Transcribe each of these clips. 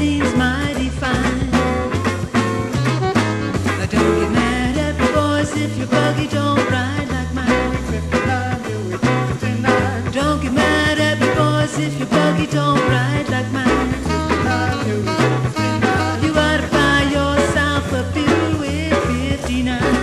seems mighty fine. Now don't get mad at me, boys, if your buggy don't ride like mine. Don't get mad at me, boys, if your buggy don't ride like mine. You ought to buy yourself a Buick 59.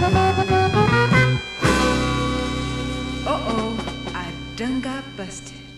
Done got busted.